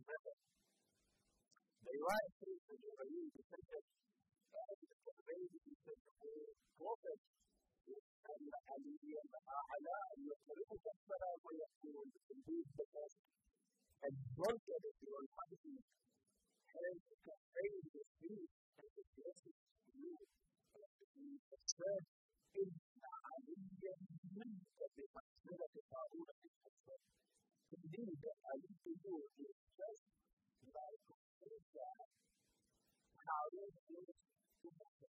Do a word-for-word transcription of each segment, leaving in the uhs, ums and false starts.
They write things that you are used to think that the baby is the prophet الذي على أن يخلقك السلام ويقول indeed because and broken it your life and convey the peace and the blessings to you and the said إن عليا منك بمغفرة طاعون في الحسن indeed عليك you is just like that Harun is the Prophet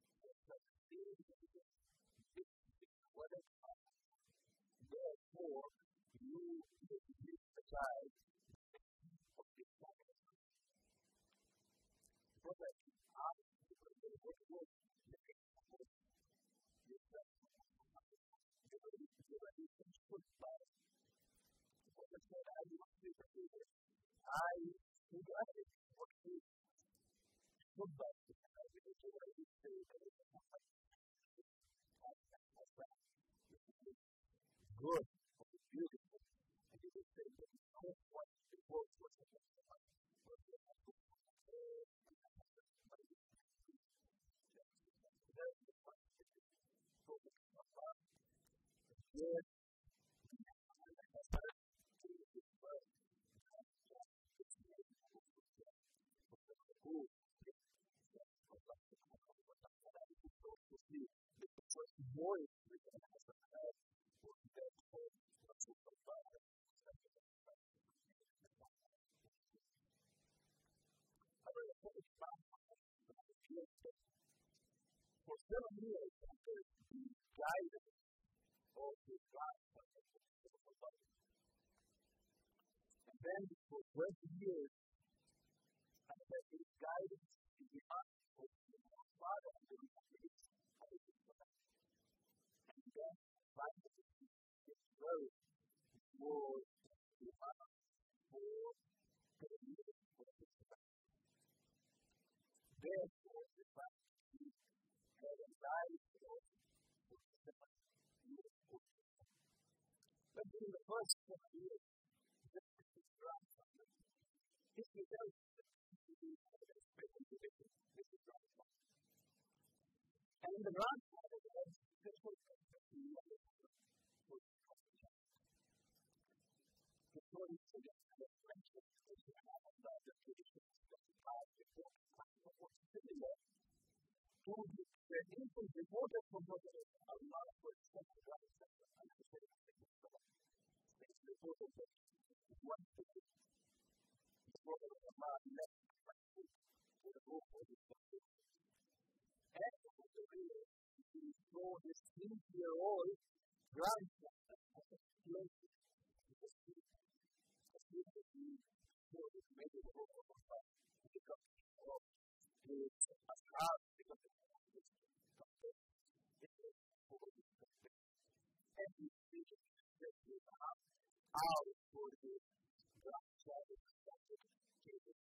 therefore you will be the child of this prophet. Prophet asked the person what was the prophet. He said, you will be ready to put by. The prophet said, I will not be the I will not be what he put by. I will not be ready to say that it's a prophet. Good, beautiful, and you will say that it's not what the world was supposed to be. There's the fact that it's focused on God. Yes, and I have heard to this word, and it's made of the good, to see the first voice we can have heard was that for the super power. For seven years, after the guidance of the God, and then for twenty years, after his guidance in the heart of the Father and the Spirit, and then finally, his word was the heart for the years of his life. Therefore, the fact that he had a life of seven years of his life. But in the first seven years, this is his grandfather. This is very and the grandfather was special to the other for the competition. The story is the friendship which we have about the traditions of the past before the what's similar to the infant reported from what Allah for example God is and the same thing is so. It's reported that one thing the prophet of Allah left for the book of the Prophet. And he saw his three-year-old grandson as a slave in the street. As soon as he saw his made the book of Allah to become of his ashab, because of his comfort, it was for his comfort. And he said that he had out for his grandchild accepted Jesus.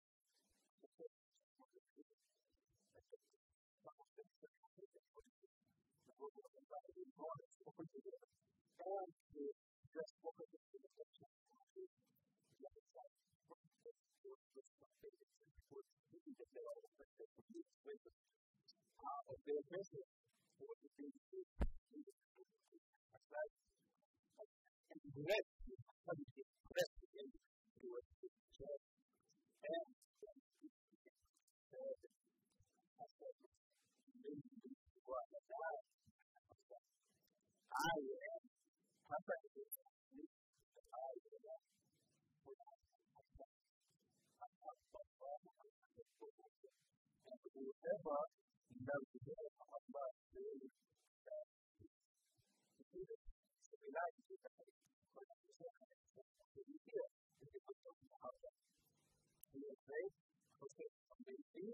And to just focus on the protection of the other side. What is the word for something that is really the better of the complete way of their business? What is the business? That's right. And the rest is something the rest again to what is the church. And I am perfectly I am and whoever knows the will of Allah will so we like to do that. But it's not going to be here. It's a good talk about that. We are great. Okay, amazing.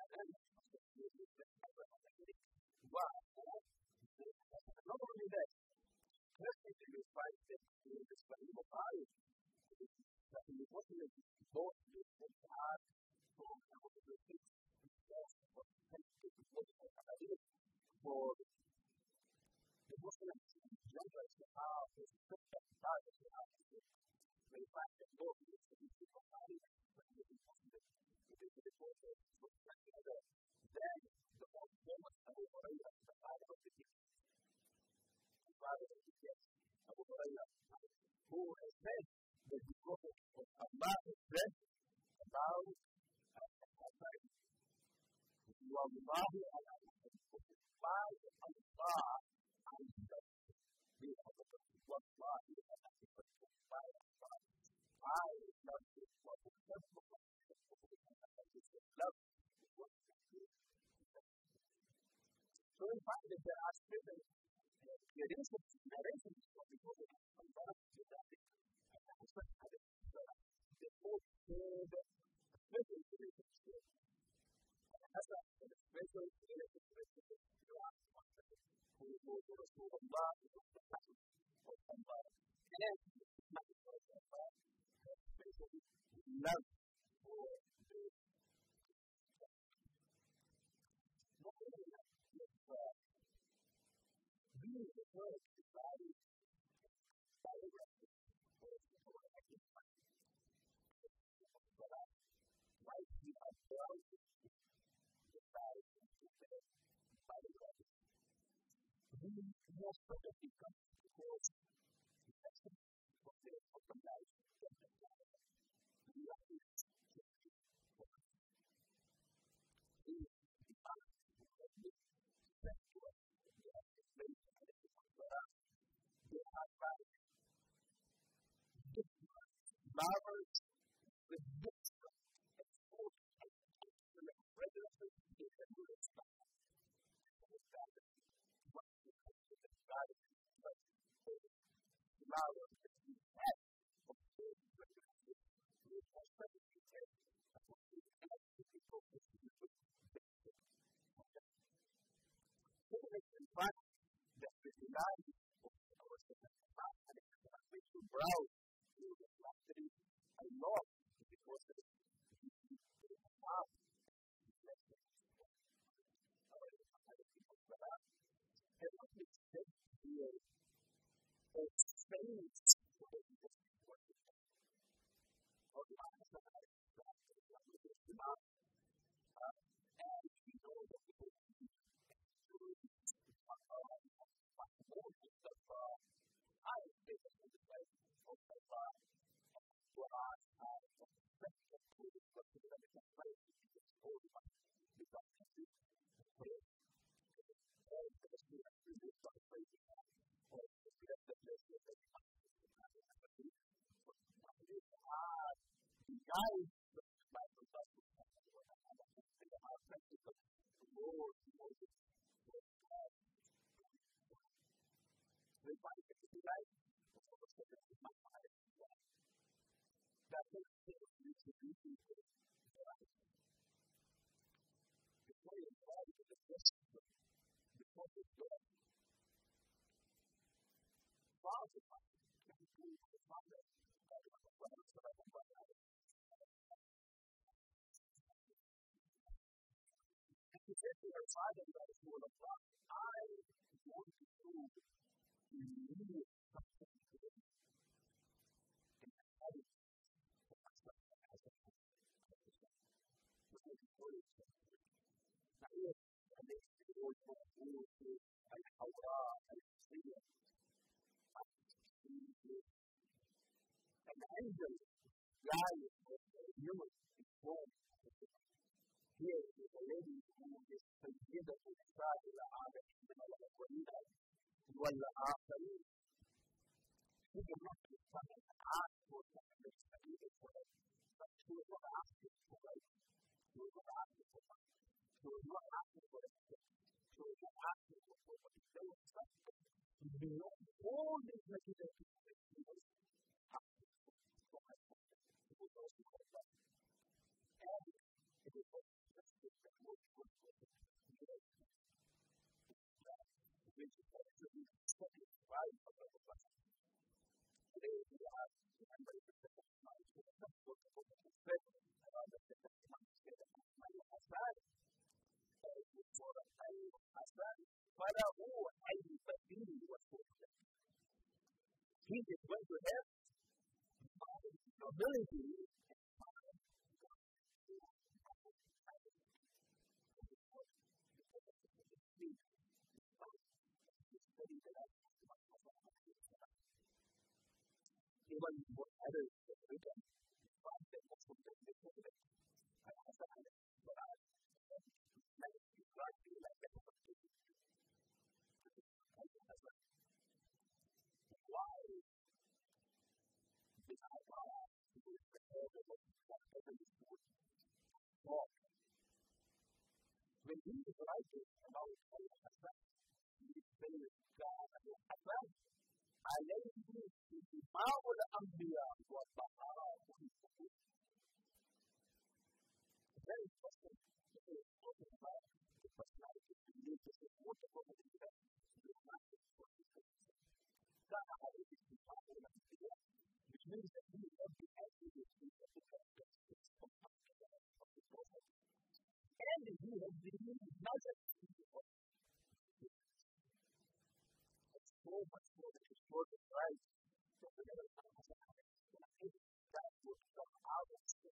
Wow. Not only that, first thing that you find that in the study of Bible is that in the Muslim both the God for the things for for the Muslims generally have a specific target very fact that both of these people are not even possible. It is the point of the then the most famous Abu Hurairah, the father of the king, the father of the king, Abu Hurairah, who has said that the Prophet of Allah has said about Al-Hassan, وَاللَّهُ عَلَى by Allah, I said, we have a والله أنا أحبك by Allah. I love you for the simple love. So we find that there are certain narrations, narrations from the Prophet of Allah to that and also the whole third special relationship. And as a special relationship with God, who will go to Allah, who will go to Allah, and not to Allah, especially love for the not only love, but being the word to body, body reference, or or active mind. But I like the above the body to the body reference. We most probably come because the essence of the of the life of the life. The life is just for us. We are the sexual, we are the place of the world. We are like different lovers with different exposed and excellent regulatory behavior style. Flower that we have of the regulatory we have specifically said that we have to be focused on the basic. So it's in fact that the design of our system and it's which we browse through the factory a lot because of the farm. And what we said here is space for the people to work with them. Or the opposite of that, that is not, and we know that the people who do more of I think that the place of the farm for us are the best of the people who do that in place is all the time. Because it's the place. And because we have to do some crazy stuff. Or we have to do some crazy stuff. Ah, the guys that like the stuff that they are practical. More, more, more. They find it to be right. That's what it is to be people. Before you try to get the best of it, before you do it, Father, can you do the Father? And he said to her father, that is full of love, I want to do immediate something to him. And I did for myself as a person. Because he told it to me. Now, yes, I make the Lord for a fool to, I how God, I see it. I see it. And the angel, God is a human, is born. Here is a lady who is سيدة نساء العالمين الأولين والآخرين. She did not ask for something that she needed for it, but she was not asking for it. She was not asking for it. She was not asking for it. She was not asking for it. There was something beyond all these material things that she was asking for herself. She was also for herself. And it was also just that was good for her. Which is actually satisfied for the person. Today we are remembering the second time to the first book of the Prophet around the second time to the Prophet Hassan. For Hassan, فَلَهُ أَيْ بَدِينِ وَسُوءٍ. He is going to have ability even what others have written, find that most of them they say that I have done it, but I like to try to like that. Why did I buy this behavior of whatever is good? Well, when he is writing about Hassan, he is saying God and Hassan, عليه اتباع الأنبياء والطهارة والسكوت. Very interesting. This is talking about the personality of the new person. What the problem is that the personality of the person. God عليه اتباع الأنبياء, which means that he will be actively of the characteristics of the prophet. And he has been nudged to the prophet. It's so much more than his word of right. That would come out of the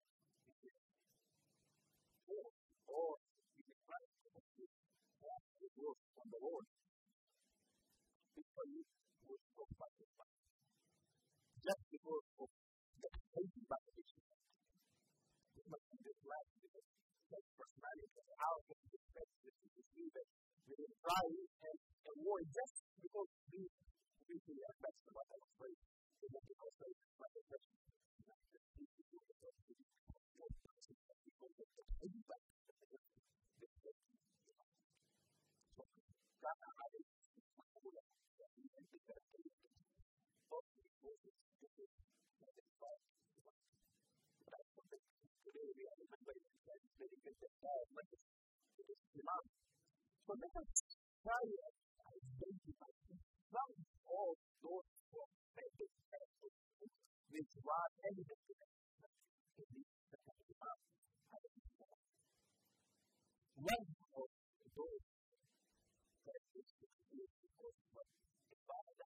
or you can try to walk the work from the Lord before you would go back to the just before of the thinking about the issue. This must be this last because that personality of how to expect this to receive it. We will try and avoid just because we usually are best about our faith. We will be also like a person. So let us try to identify some of those prophetic characteristics which are evident in these one of those characteristics is because what the Father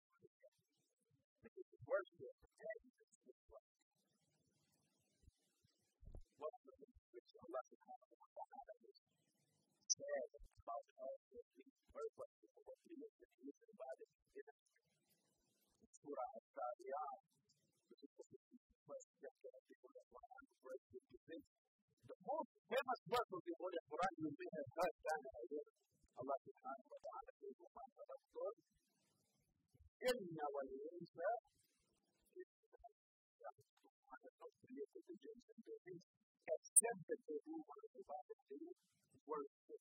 is worship and one of the things which Allah subhanahu wa ta'ala said about us that the purpose of what we are doing about it is Surah Al-Qadiyah, which is the first chapter of the Quran, verse fifty-six. The most famous verse of the Holy Quran you may have heard that Allah subhanahu wa ta'ala says, إِنَّ وَالْإِنسَ created the jinns and beings except that they do what is about the worship.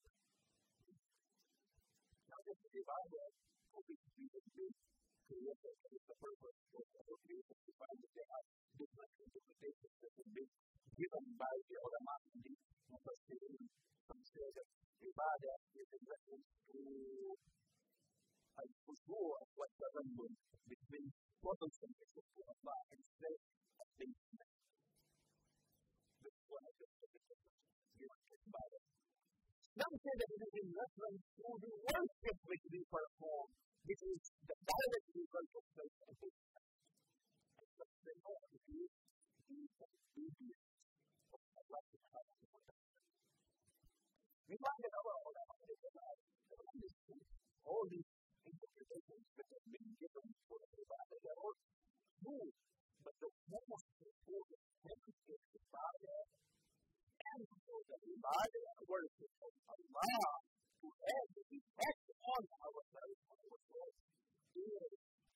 Now this is Ibadah, hoping to be the big creator and the purpose of the creation to find that they have different interpretations that can be given by the ulama in the Mufassirin. Some say that Ibadah is in reference to al-khushu' wa tazammul, between total submission to Allah and self-abasement. This is one of the interpretations given to Ibadah. Some say that it is in reference to the worship which we perform, which is the direct result of self-abasement. And some say no, it is the obedience of Allah subhanahu wa ta'ala. We find that our ulama all these interpretations that have been given for the Ibadah, they are all true, but the most important thing is Ibadah and for the Ibadah worship of Allah to have the effect on ourselves, on our souls, is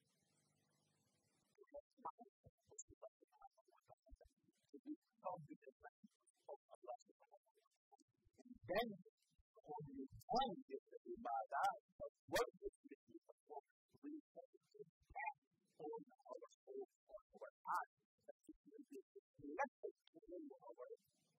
to have time for subhanahu wa ta'ala, to become the effect of Allah subhanahu wa ta'ala. And then, only one is the Ibadah of worship which we perform, we have to impact on our souls, on our heart, that it will be reflected in our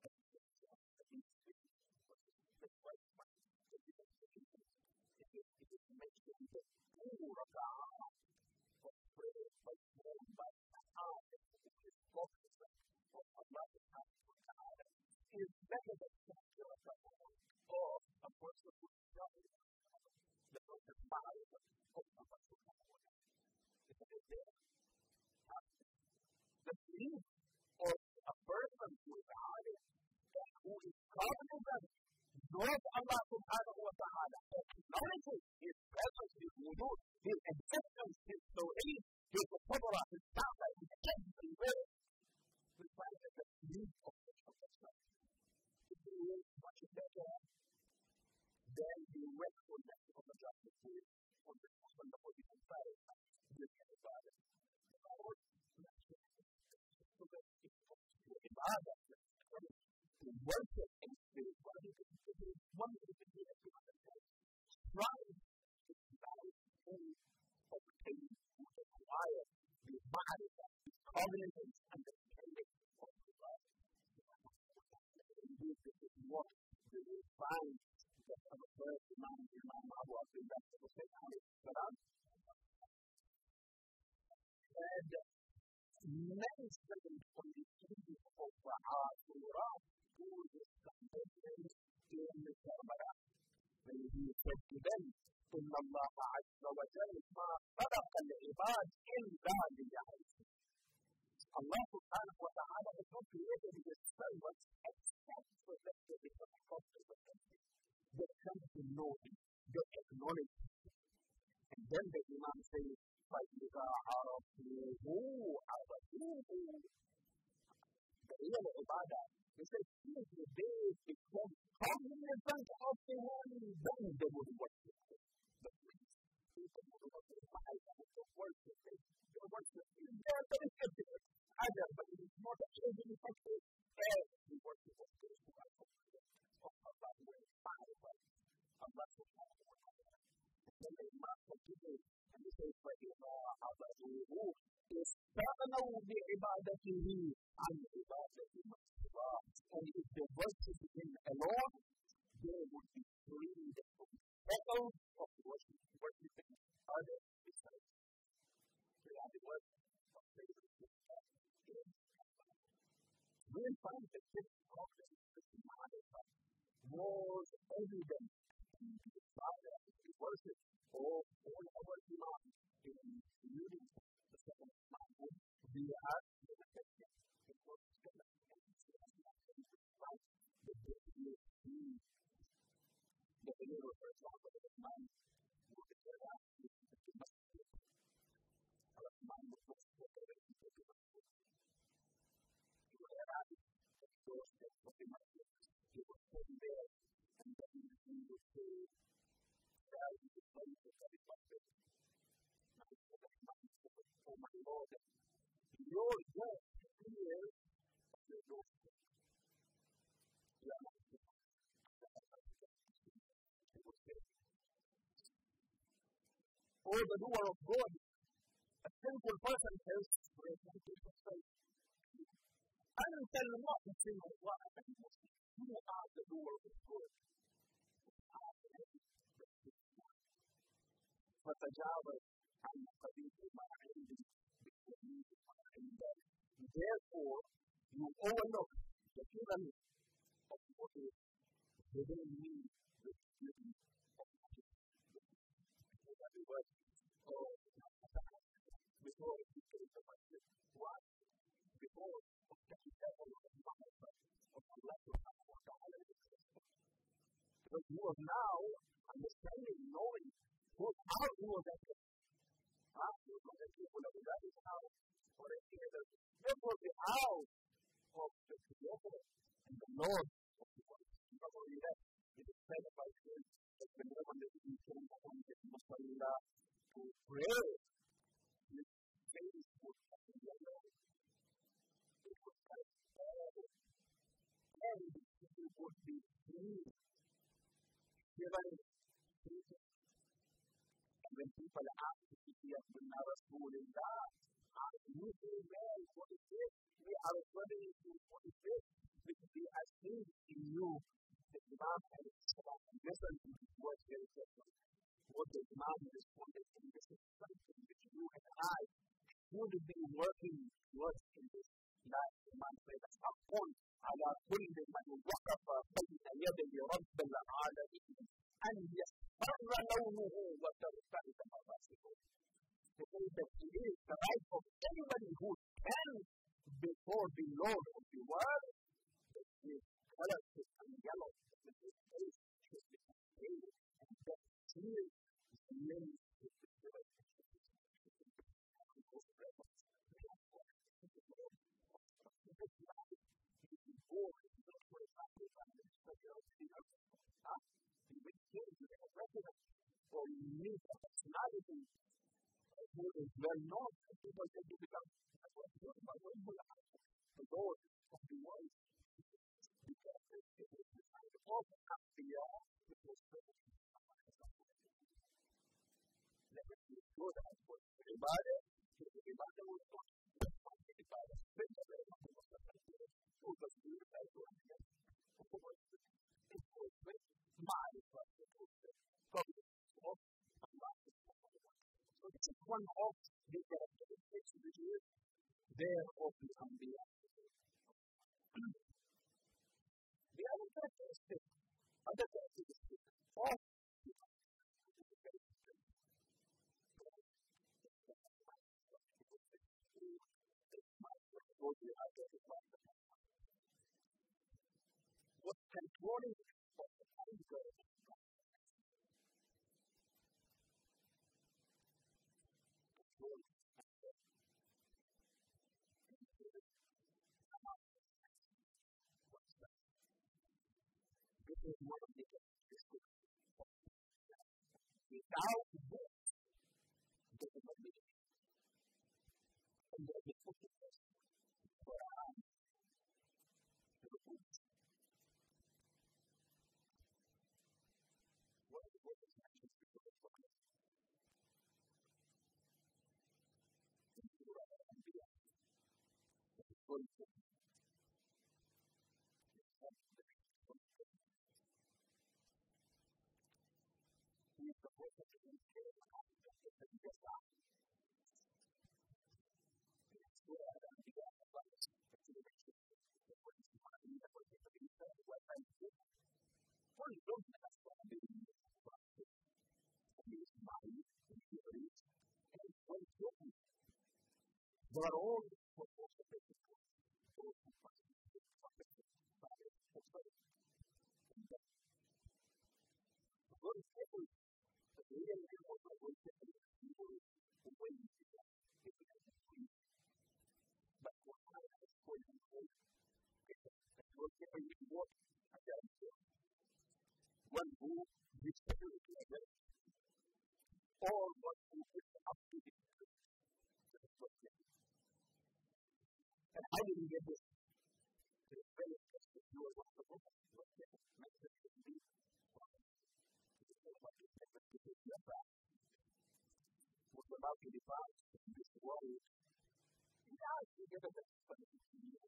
is better than or a person who is not the person power of a person. It's a bit there. the belief of a person who is honest and who is cognizant of Allah subhanahu wa ta'ala, acknowledges His presence, His wujud, His existence, His tawheed, His qudra, His power, His everywhere. We find that the belief of such a person is much better than the wakefulness of the justice on the on the positive side of the Father. The Lord so that the ibadah, the worship and spirituality is one of the things that we understand. Trying to balance all of the things that require the ma'arifah, the cognizance, and the understanding of the God. Indeed, this is what we will find that our first Imam, Imam Abu Abdullah, salam, said, mentioned on the eve of the Ashura, who is contained in the Karbala. And he said to them, إن الله عز وجل ما خلق العباد إلا ليعرفوا. Allah subhanahu wa ta'ala has not created his servants except for them to become conscious of him. They come to know him, they acknowledge him. And then the Imam says, فَإِذَا عَرَفُوهُ عَبَدُوهُ. The real ibadah, he says, if they become cognizant of him, then they would worship him. The priests, people who worship him, they worship him. They worship him. They are very skeptical. Either, but it is not actually effective. Every worship of God who are of Allah who is powerful. Allah subhanahu wa ta'ala. Then the Imam continues, and he says, فَإِذَا عَبَدُوهُ اسْتَغْنَوْا بِعِبَادَتِهِ عَنْ عِبَادَةِ مَنْ سِوَاهُ. And if they worship him alone, they would be freed from the shackles of worship, worshiping others besides. They are the worship of favorite. We find that this confidence was evident in the Father of the worship of all our Imam in reading the second Bible. We are the effective in what is going to happen in the life. The Bible is the believer, for example, of the man who is the last of the masjid. Our man was the second of the masjid. He was around the doorstep of the masjid. He was sitting there, and then he would say, "Tell me the place of the masjid." And I said, "Oh my Lord, your death is at your doorstep." Yeah. He would say, "Oh, the doer of good, a sinful person says, I don't tell them what to say or what I think. You are the doer of good. فتجاوز عن قبيل ما عندي بالتمييز ما عندك. Therefore, you overlook the tyranny of what is within me, the beauty of my life. Oh, before you take the masjid, why? Before of the level of Muhammad, of Allah subhanahu wa ta'ala. Because you are now understanding, knowing who, how you are that way. How you are that way, whatever that is how, or anything else. Therefore, the how of the Creator and the Lord of the world. Not only that, it is said about him that whenever the people come to Musalla to pray, his face would be alone. It would have all, and he would be free, given freedom. And when people ask if he has been a Rasulullah, you say, well, what is this? We are referring to what is this? Which we have seen in you, the Imam and listen to his words very carefully. What the Imam responded to, this is something which you and I should be working towards in this life. The Imam said, أقول على كل من وقف بين يدي رب العالمين أن يصفر لونه وترتعد مفاسده. Because that it is the right of anybody who can before the Lord of the world, his color should be yellow, his face should be pale, and the tears limbs should be red. For me, personality who is well known, people tend to become the Lord of the world. Because it is the also have beyond the possibility. Let us be good at what everybody, everybody will talk about everybody. Who does do the best one? Who was it? Was with my person. So this is one of the characteristics which is there of the Ambiya. The other characteristic, other characteristic of the was controlling of the anger. This is one of the characteristics. Without this, there is no meaning. And there is a focus for our purpose. What is the focus mentioned before the focus? This is what I am doing. This is what it is. We are supposed to be in care of our God. That's where I am doing the focus. What is my need? What is the need? What I do? What is the need? That's what I'm doing. What is my need? And what is your need? They are all supposed to be in care. Those who must be in care. What is every the real name of the word that is people who wait to get it is but what I have for you is that you will get a reward against them. One who gives stability against or one who gives up to the and how did you get this? The very first that you are one of the book was the message to be was about to depart in this world. Now you get a bit of you.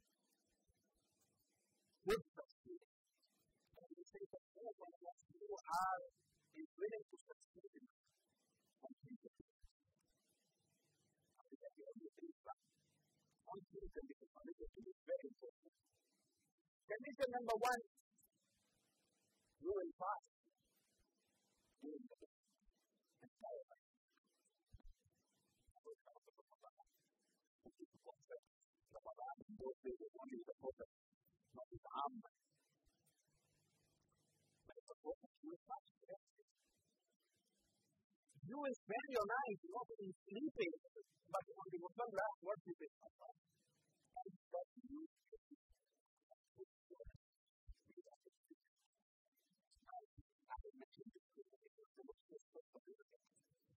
With the spirit. And you say that all of us who are willing to succeed in completely. I think that the only thing that one thing can be committed to is very important. Condition number one, you will pass. You will pass. Entire life. Those days are only the prophet, not the Muhammad. But the prophet will pass the rest. You will spend your life not in sleeping, but on the Musalla worshiping Allah. And that you I will mention this to you. This is the most difficult of the day.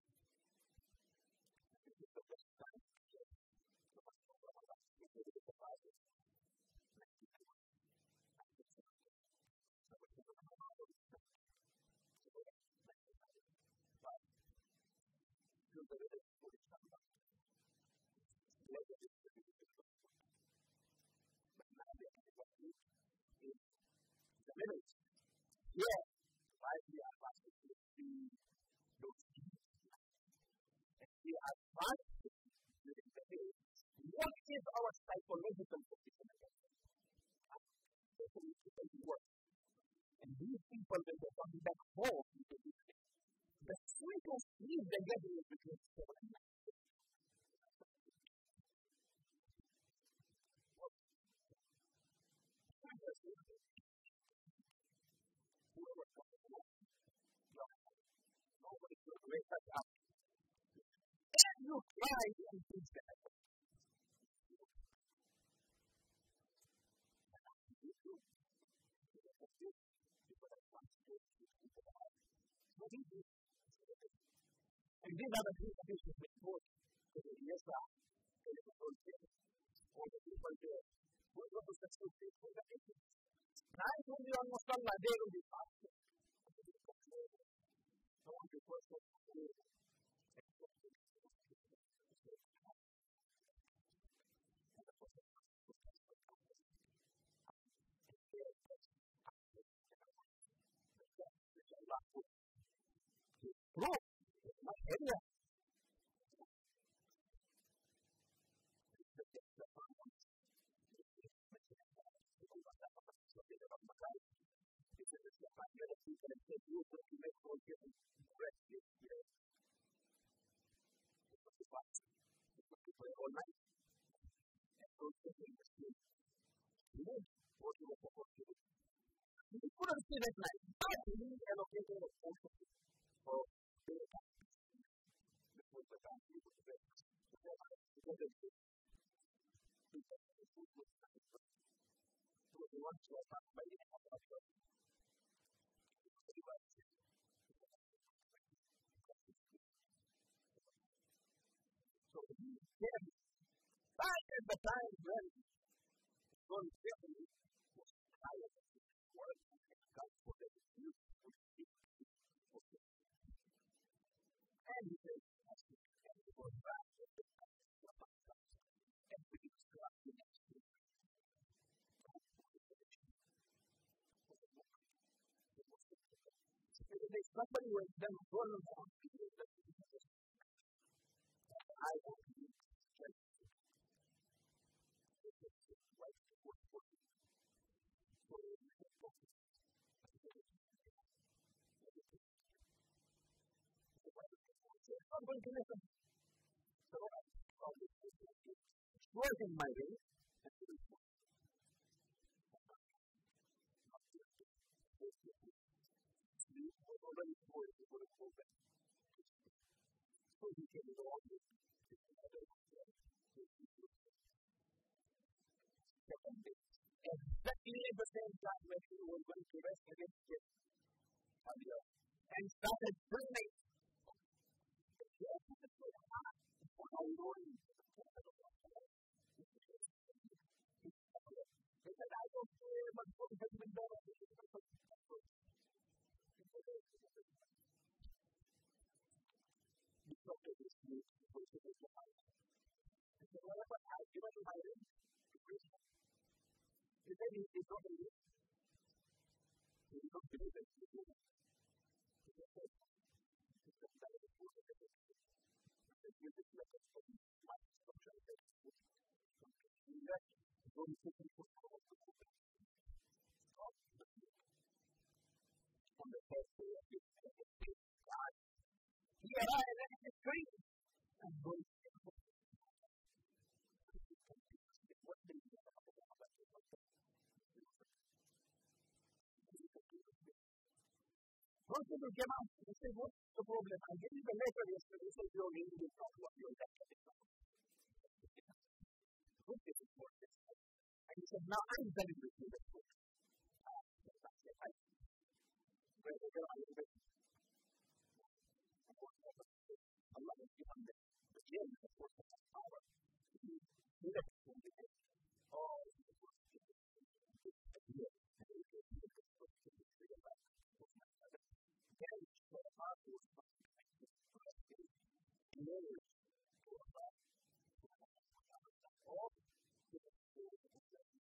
This is the best time to get to the Musalla. This is the Bible. Yeah, five years past the those and we are fasting during the day. What is our psychological position? People work. And these people, when they come back home, the sweetest sleep they get is between seven and nine. they touch out. And you try and do that. And these are the things that you should report to the U S A, to the people there, or the people there. What was the successful people that they did? Now, it's only almost all my day will be faster. I want to first of all, Bro, my area. All night. And so, you couldn't see that night. But we allocated a portion for their time. This was the time we would get together. So the ones who are not by the end of the year. So then, back at the time when God definitely was tired of his work and God put it in you. And he said, and he goes back to the time and begins to ask the next thing. There's somebody who has done one of the people that I want to use. I'm going to listen. So it's working my way. Was already told to put it open. So he came to all this. Exactly at the same time when he was going to rest against him and started burning. How long? He said, I don't care, but what has been done? He talked to this youth who was supposed to hide. He said, whatever I've given to my room, he said, he did not believe it. He did not believe it. He said, he said, he said, that is the truth of it. He said, you just let us know my instruction is that he left, so he took me to the house to put it. On the first day of his God, he arrived at his street and going to the house. What did he do? Most people came out and said, what's the problem? I gave you the letter yesterday, so you're going to talk about your letter. What is it for this? And he said, now I'm telling you the truth. Where they go, I will be. Allah has given them the game of force of power. He left from the head. Oh, the force of the idea. And he said, he is the force of the idea. Then, for the power force of the idea, he knows to about all the force of the idea.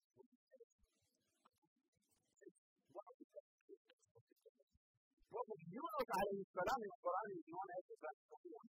Prophet Yunus alayhi salam in the Quran is known as the best of one.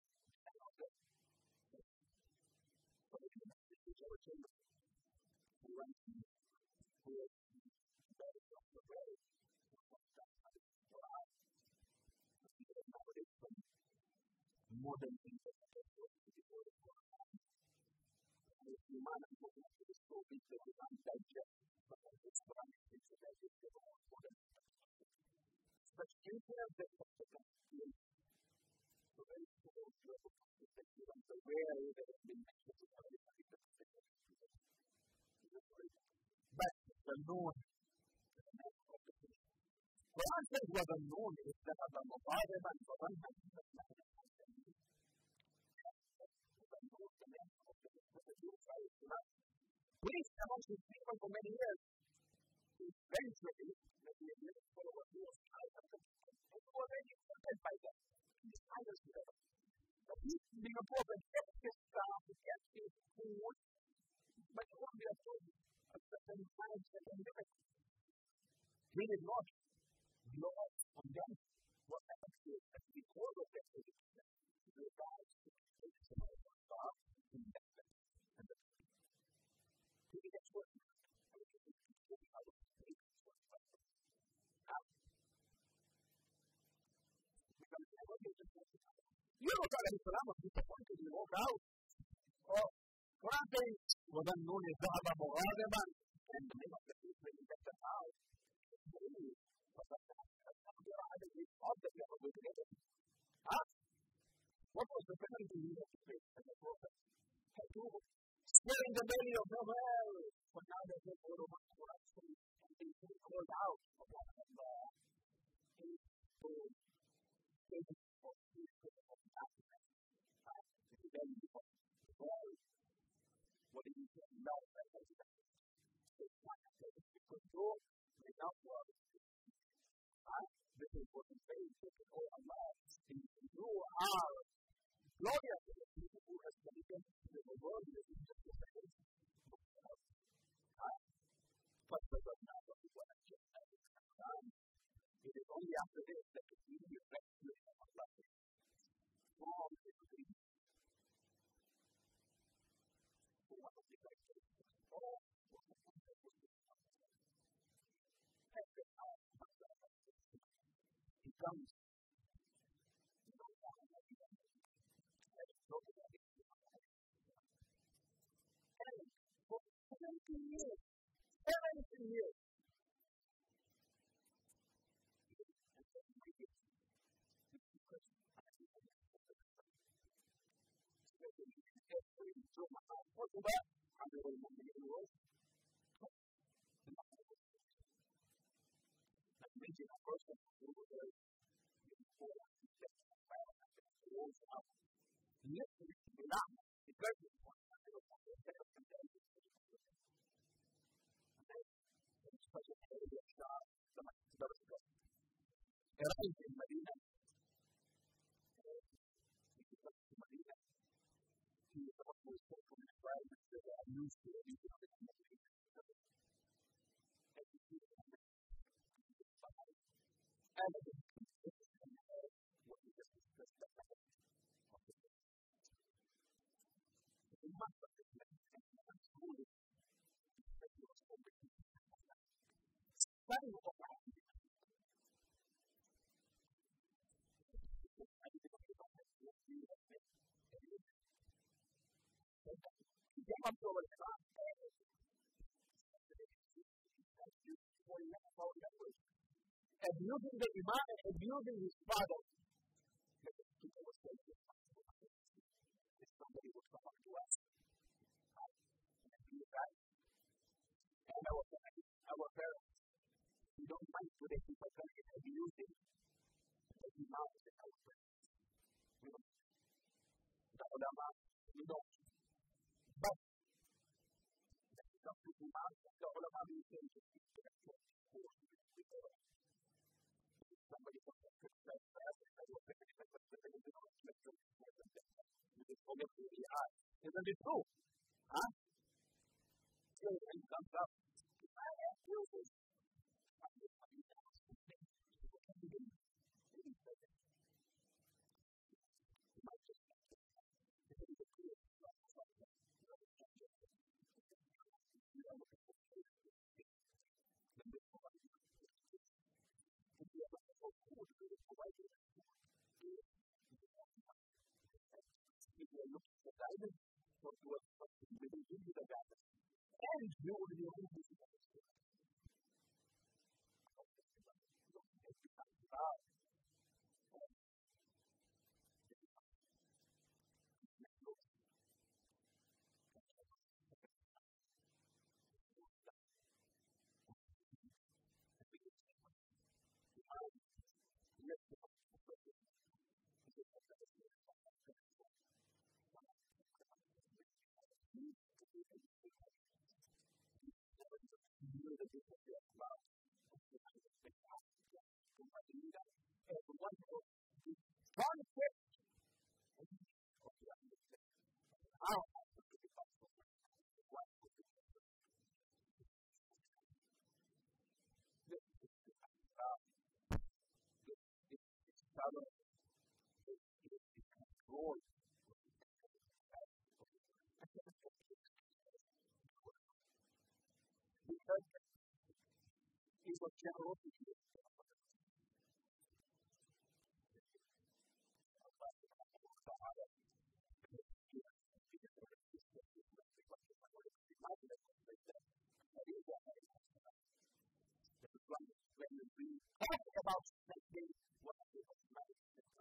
So it is the teacher of Jannah who went to who was very from the way who was that kind of Quran. Nowadays, some modern things that are going to be more of Quran. And if you mind, I'm going to be so big that we can't digest, but I just Quran is big to digest the more modern things. But in terms of the So very simple, beautiful perspective on the rare that has been mentioned in the but the known. Quran says what the known is that of the Mubarak and the one hand is the Please amongst his people for many years, eventually, maybe a little follower who was tired of them, who was already content by them, he's tired of them. But he's being a prophet, gets his staff, gets his food, but he won't be a prophet of certain times and limits. He did not blow up on them. What happened to it? And because of that, the guys took some of the staff in that way. And the maybe that's what you know, God, I'm Islam, I'm disappointed you walk out. Oh, Quran says, وَذَنُّونِ ذَهَبَ مُغَاضِبًا and the name of the people in that house. Huh? What was the penalty he had to pay as a prophet? Had to swear in the belly of the well. But now they say, all of us were actually being called out of what Allah is to take it for the people of happiness. This is very important. Well, what do you say? No, that's not it. It's not that it's because you may not work. This is what we say, this is all Allah. You are glorious to the people who have taken to the world that is just the same. But the God now of the world just as it has done. It is only after this that the beauty of rescue of Allah is from the creed. So what is the question? Oh, what is the question? Every hour, he comes. seventeen years. seventeen years. Arrived in Medina. Medina. He was about to start from his environment that they are used to. He was in Medina. And what we just discussed that of the the must of the and school that he was already studying of that. Come to our class. Abusing the Imam and abusing his father. If somebody would come up to us and be right, and our parents, our parents, we don't mind today people coming and abusing the Imam and our parents. We don't. The ulama, we don't. But some people are the ulama being saying to people somebody from the Christian class and I was thinking that the Christian is not Christian which is only who we are. Isn't it true? Huh? So when it comes up, I have uses. I have guidance for towards something we will give you the guidance. And you will be able to do it. He's a generosity. When we talk about spending what we have money,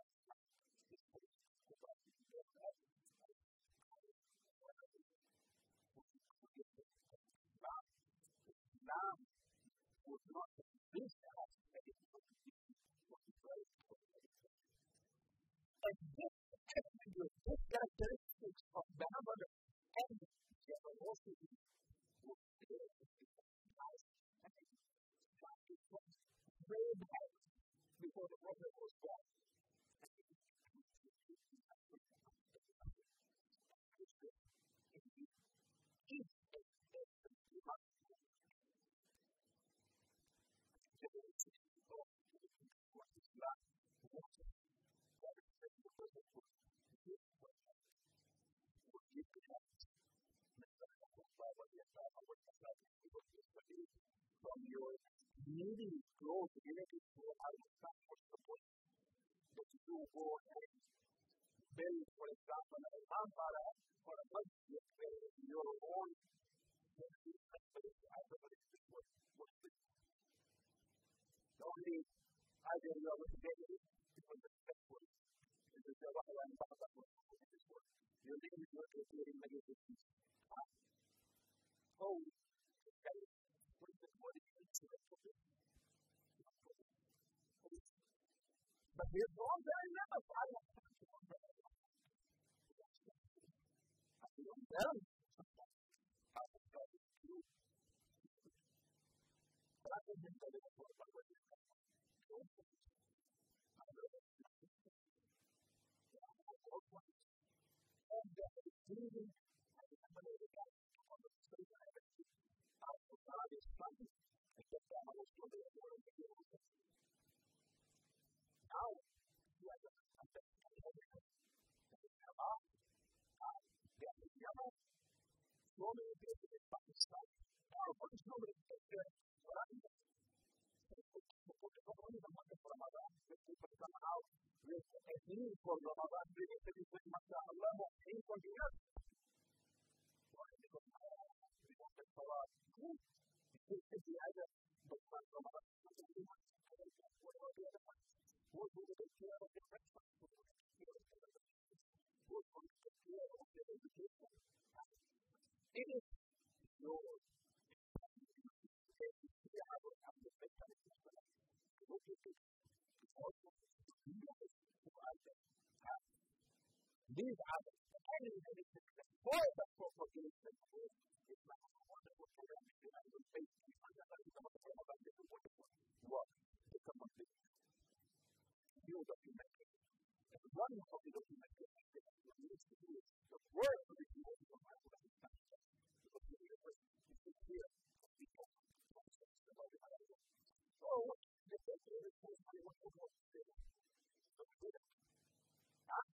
now would not this house and this this characteristics of benevolence and generosity would very bad before the prophet was born. From your needy growth, you need to grow out of that for support. But you do go and build, for example, a lampara or a budget where your own the only idea you are going to get is people respectful. And you say, well, I'm not going to do this work. You're living your creating negative things. Oh, okay. What is the body into the problem? But we're all very never violent. I don't know. But I think it's better than what we're doing. And the reason I remember the guy on the street and everything, out of God is coming, and the family was going to be able to do it. Now, you have to understand everything. About, uh, the other, so many people in Pakistan, now, what is so many people, what I mean, Ramadan, people come out with a need for Ramadan, really, to be with Mashallah level, any for the earth. Why? Because we want to follow up. It could be either the one Ramadan, or the other one. What are the other ones? What will they take care of the breakfast? What will they take care of the breakfast? What will they take care of the education? It is yours. These are the only benefits that for the propagation of this wonderful program. I will face the some of the program that is wonderful work to come up with new documentation. And one of the documentation that we need to do is the work of the people from my understanding. Because the university is here for people about the idea. So, the paper is for my wonderful students. So, we do that. Huh?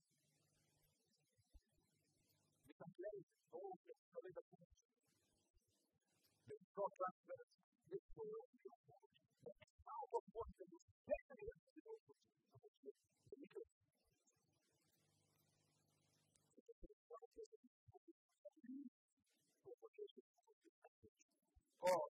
We complain, oh, it's probably the point. The program that is for you. But how of what they do, especially when they do it, because oh,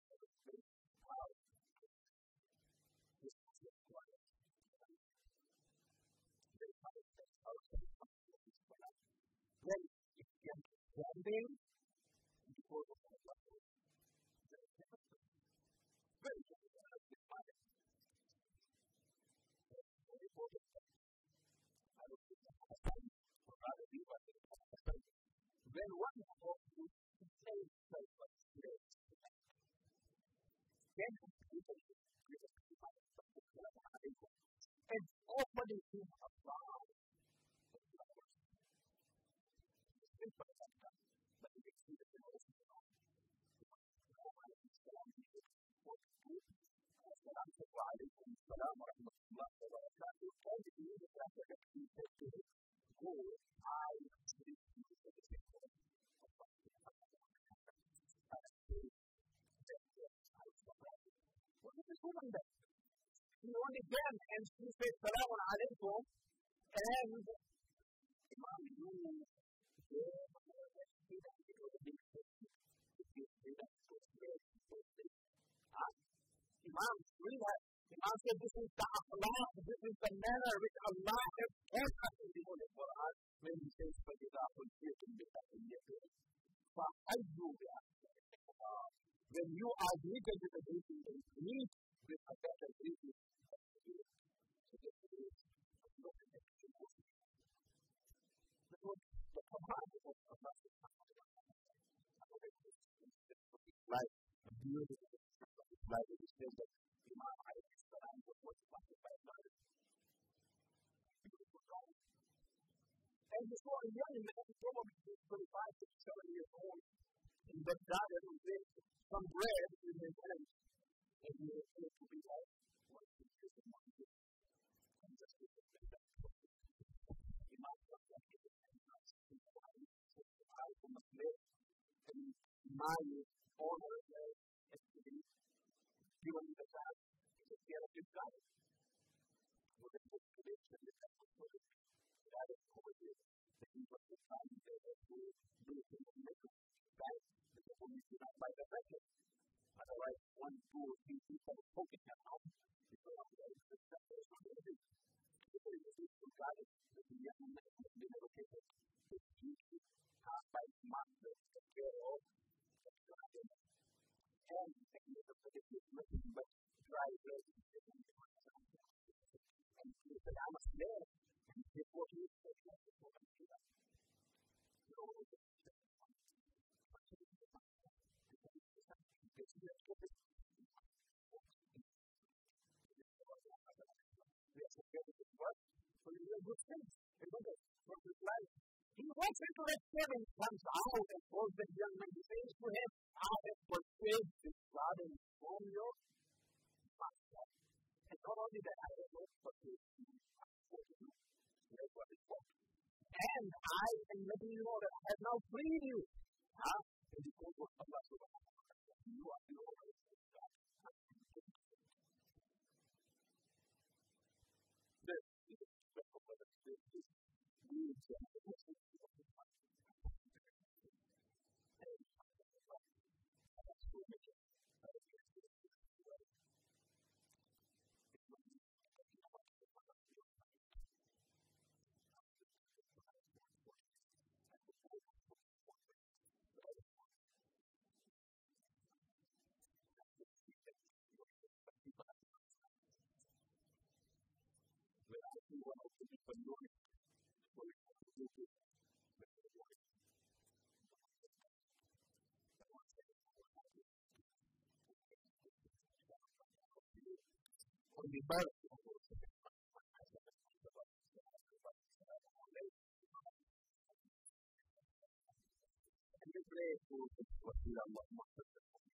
when it gets standing before the very then one of you say self-experience. again, and opening him about the flowers. But you can see the devotion of God. السلام عليكم السلام ورحمة الله وبركاته. كان يقول لك أنا في تفكير هو عايز What is this woman then? He went again and she said, Salaam alaikum. And Imam, you Imam, read that. Imam said, this is the akhlaq, this is the manner which Allah has taught us in the Holy Quran when He says, فَإِذَا قُلْتُمْ بِتَحِيَّةٍ فَحَيُّوا بِأَحْسَنَ. When you are greeted with a greeting, then greet with a better greeting. So this is the command of Allah. Like a beautiful like it is said that Imam alayhi salam was forty-five by and he saw a young man, probably twenty-five to thirty years old, in Baghdad, and he had some bread in his hand, and he was able to be like, what is this among you? And just to say that, Imam was like, I must live, and my honor is to be given the chance to get a good guy. With a good prediction, that was what it that is over here. The people of the time, they were to do it in the middle. Right? Because when you do not by the record, otherwise, one, two, or three people are poking at home. People are very good that there's not going to be. People in the people got it, the young man has been located. It's usually half by master, the care of the dragon. And the technique of the is nothing but dry bread. And he said, I must live. And before he was taken up, he told him to do that. So, good things. Remember, from his life. He walks into that cabin, comes out, and calls the young man. He says to him, I have forsaken this garden from your master. And not only that, I have not forsaken you. That's what it's called. And I am letting you know that I have now freed you. Huh? And he told Allah subhanahu wa ta'ala, you are the owner of this God. This is the special weather. This is the example. On the birth and we pray for what we are not